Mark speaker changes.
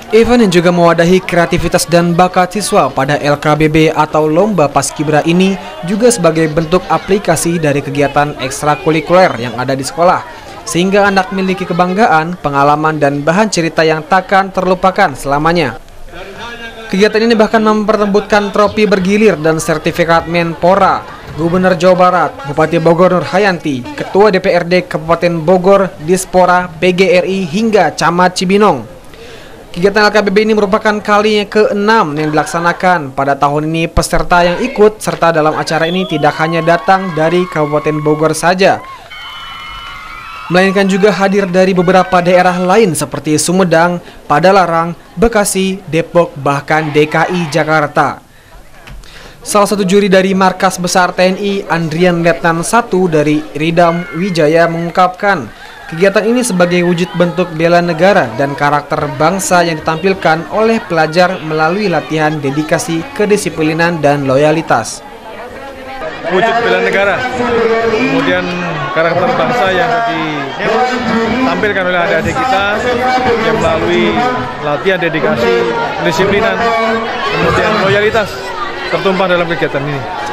Speaker 1: Event yang juga mewadahi kreativitas dan bakat siswa pada LKBB atau Lomba Paskibra ini juga sebagai bentuk aplikasi dari kegiatan ekstrakurikuler yang ada di sekolah, sehingga anak memiliki kebanggaan, pengalaman, dan bahan cerita yang takkan terlupakan selamanya. Kegiatan ini bahkan memperebutkan trofi bergilir dan sertifikat Menpora, Gubernur Jawa Barat, Bupati Bogor Nur Hayanti, Ketua DPRD Kabupaten Bogor, Dispora, PGRI, hingga Camat Cibinong. Kegiatan LKBB ini merupakan kali yang ke-6 yang dilaksanakan. Pada tahun ini peserta yang ikut serta dalam acara ini tidak hanya datang dari Kabupaten Bogor saja, melainkan juga hadir dari beberapa daerah lain seperti Sumedang, Padalarang, Bekasi, Depok, bahkan DKI Jakarta. Salah satu juri dari Markas Besar TNI, Andrian Letnan 1 dari Ridam Wijaya, mengungkapkan kegiatan ini sebagai wujud bentuk bela negara dan karakter bangsa yang ditampilkan oleh pelajar melalui latihan dedikasi, kedisiplinan, dan loyalitas.
Speaker 2: Wujud bela negara, kemudian karakter bangsa yang ditampilkan oleh adik-adik kita yang melalui latihan dedikasi, kedisiplinan, kemudian loyalitas tertumpah dalam kegiatan ini.